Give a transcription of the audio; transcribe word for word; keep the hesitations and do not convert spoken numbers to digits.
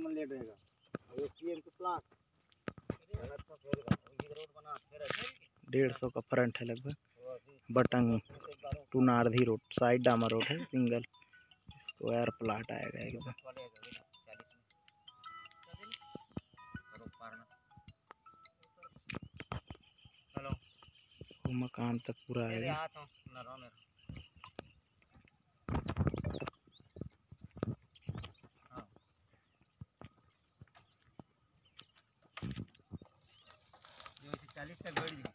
मन लेट रहेगा। और ये पीएम के प्लाट डेढ़ सौ का फ्रंट है लगभग। बटन टू नारधी रोड, साइड डामर रोड है, सिंगल स्क्वायर प्लाट आएगा एकदम। वो मकान तक पूरा आएगा। चालीस तक